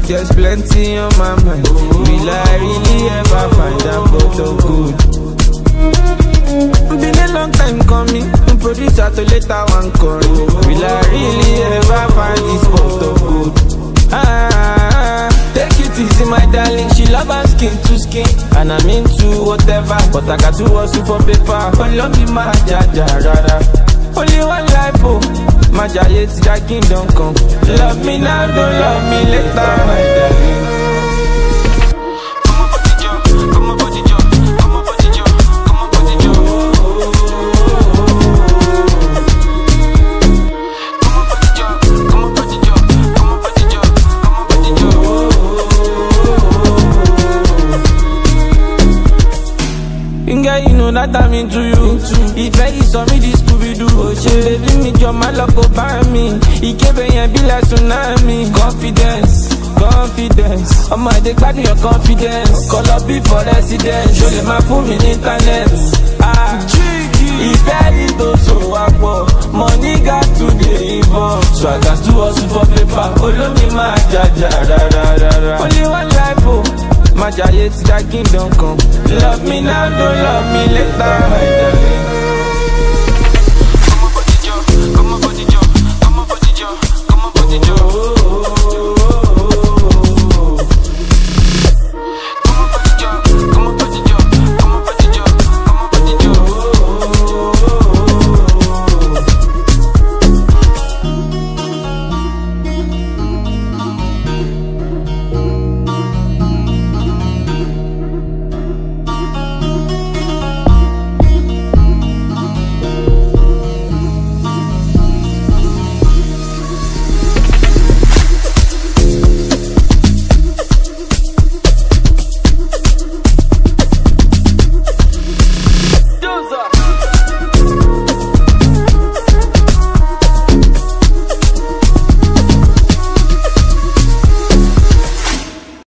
there's plenty on my mind. Will I really ever find out but so good? Been a long time coming, producer to later one call. Will I really ever find this but so good? Take it easy my darling, she love her skin to skin. And I'm into whatever, but I got to hustle for paper. But love me my jaja rara. Only one life, oh, my giant that kingdom come. Love me now, don't love me later, my darling. You know that I'm into you. If I saw me this Scooby-Doo, oh shit, baby me jump my luck up by me. He keep and be like tsunami. Confidence, confidence. I'm my dick back in your confidence. Call up before residence. Show them my phone in internet. If I did so money got to the involved. So I got to hustle for paper. Follow me my jaja. Only one life, oh. My giant that kingdom come. Love me now, don't love me later, my darling.